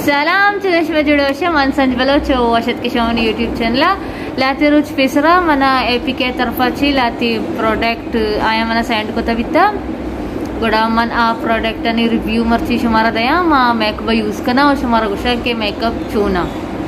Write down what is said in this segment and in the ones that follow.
سلام تنشبه جلوشه من سنج بلوچه واشد کشون یوتیوب چنل लाते रोज पेसरा मन एपीके तरफाची लाती प्रोडक्ट आया मन सेंड को तबिता गुड़ा मन आ प्रोडक्ट आणि रिव्यू मर्ची शुमारा दया मा मेकअप यूज करना और शुमारा गुशा के मेकअप चूना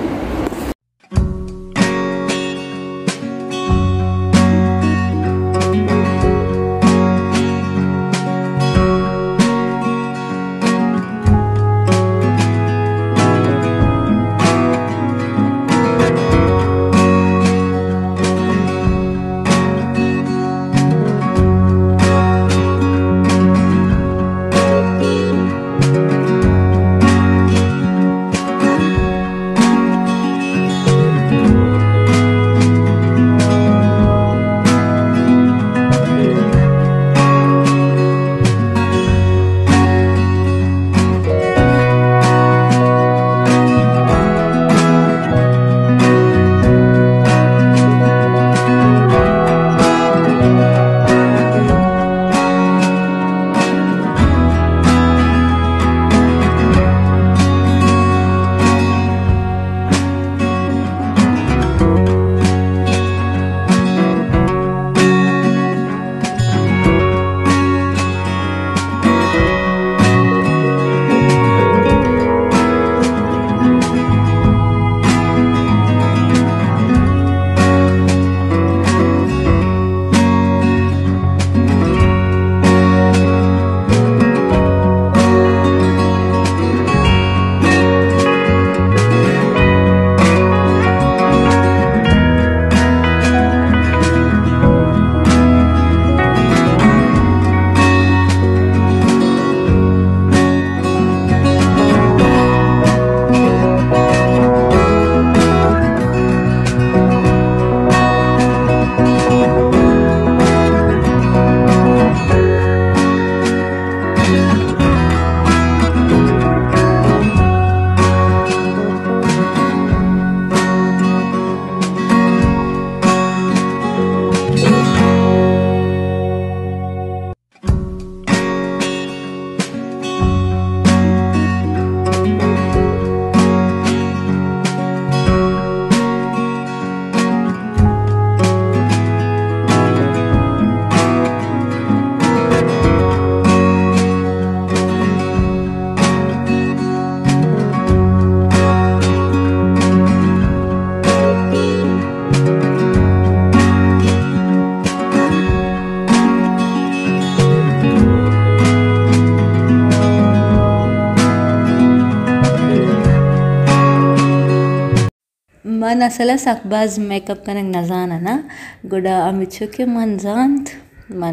मन असल सकबाज मेकअप कनक नजाना ना गुड़ा अमिचो के मन जानत मन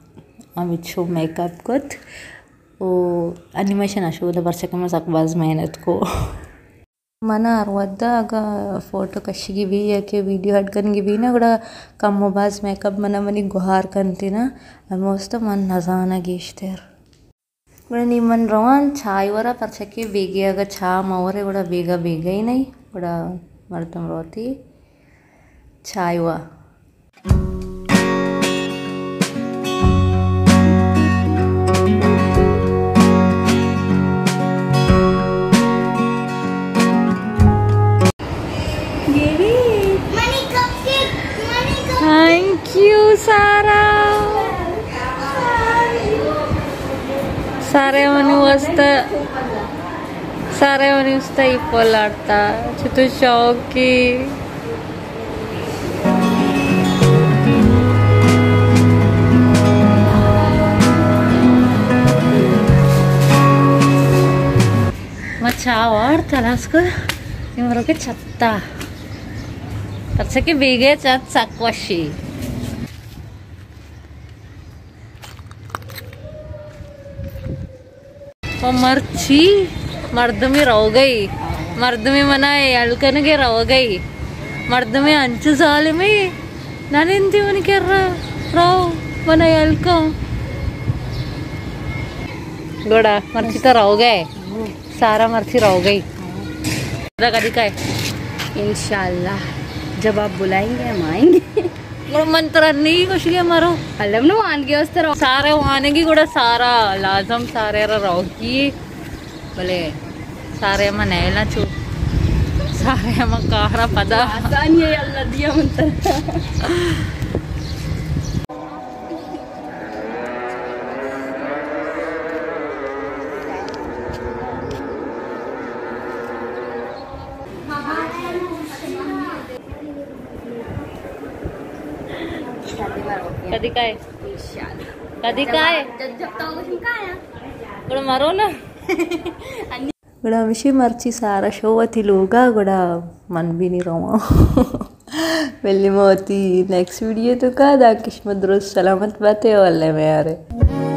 अमिचो मेकअप कोत ओ एनिमेशन अशो द बरचक मन सकबाज मेहनत को मन अरवद्दा आगा फोटो कशिगी भी या के वीडियो हट कनगी भी ना गुड़ा कम बाज मेकअप मना मनी गुहार कंती ना अलमोस्ट मन नजाना गेश्तेर गुड़ा नी मन रवान छाई वरा परचके बेगे आगा छा मवरे गुड़ा बेगा बेगा ही नहीं गुड़ा मरतम रोती छायवा थैंक यू सारा सारे मनी वस्ता इप्पोलाडता चितू शौकी मचावार तलास्को इमरोके छत्ता तरसके बेगे चत सकवशी और मर्ची मर्द में रह गई मर्द में मना अड़कन के रह गई मर्द में अंचु साल में नानेंती मन कर राव मना अड़को गोड़ा मर्ची तो रह गए सारा मर्ची रह गई कदी का इंशाल्लाह जब आप बुलाएंगे हम आएंगे ಮಂತ್ರన్నీ ಖುಷಿಗೆ ಮಾರೋ ಅಲ್ಲಮ್ನು ವಾನ್ಗೆ ವಸ್ತಾರ ಸಾರೆ ವಾನೆಗಿ ಕೂಡ ಸಾರಾ ಲಾಜಮ್ ಸಾರೆ ರೌಕಿ ಬಲೆ सारे नेला चू सारे कारा पद आसानी है अल्लाह दिया मंत्र कधी काय कधी काय కూడా మరోనా కూడా మిషి మర్చి సారా షోవతి లోగా కూడా मन भी नहीं रहा వెళ్ళిపోతి నెక్స్ట్ వీడియో तो का दा किस्मत दुरुस्त सलामत बातें वाले में यार